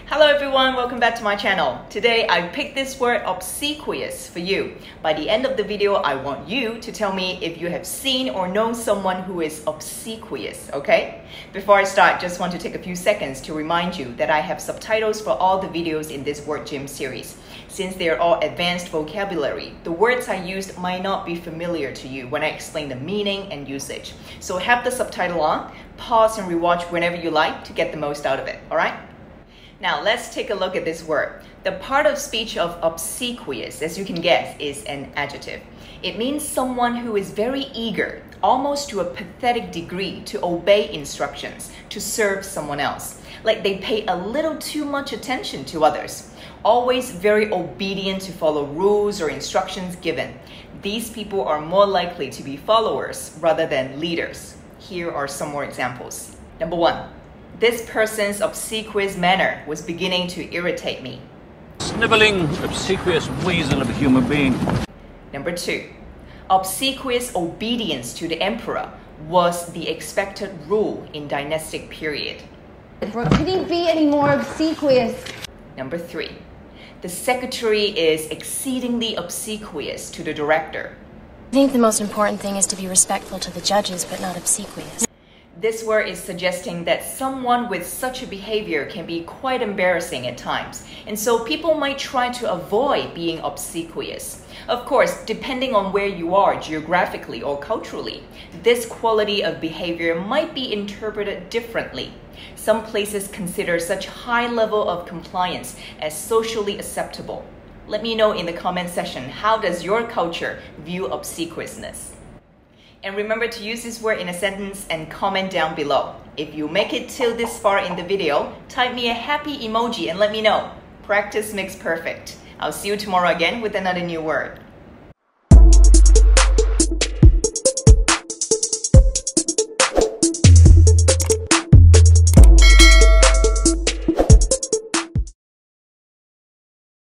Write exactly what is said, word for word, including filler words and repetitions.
Hello everyone, welcome back to my channel. Today I picked this word obsequious for you. By the end of the video, I want you to tell me if you have seen or known someone who is obsequious, okay? Before I start, just want to take a few seconds to remind you that I have subtitles for all the videos in this word gym series. Since they are all advanced vocabulary, the words I used might not be familiar to you when I explain the meaning and usage. So have the subtitle on, pause and rewatch whenever you like to get the most out of it, alright? Now let's take a look at this word. The part of speech of obsequious, as you can guess, is an adjective. It means someone who is very eager, almost to a pathetic degree, to obey instructions, to serve someone else. Like they pay a little too much attention to others. Always very obedient to follow rules or instructions given. These people are more likely to be followers rather than leaders. Here are some more examples. Number one. This person's obsequious manner was beginning to irritate me. Snivelling, obsequious weasel of a human being. Number two. Obsequious obedience to the emperor was the expected rule in dynastic period. Could he be any more obsequious? Number three. The secretary is exceedingly obsequious to the director. I think the most important thing is to be respectful to the judges, but not obsequious. This word is suggesting that someone with such a behavior can be quite embarrassing at times, and so people might try to avoid being obsequious. Of course, depending on where you are geographically or culturally, this quality of behavior might be interpreted differently. Some places consider such high level of compliance as socially acceptable. Let me know in the comment section, how does your culture view obsequiousness? And remember to use this word in a sentence and comment down below. If you make it till this far in the video, type me a happy emoji and let me know. Practice makes perfect. I'll see you tomorrow again with another new word.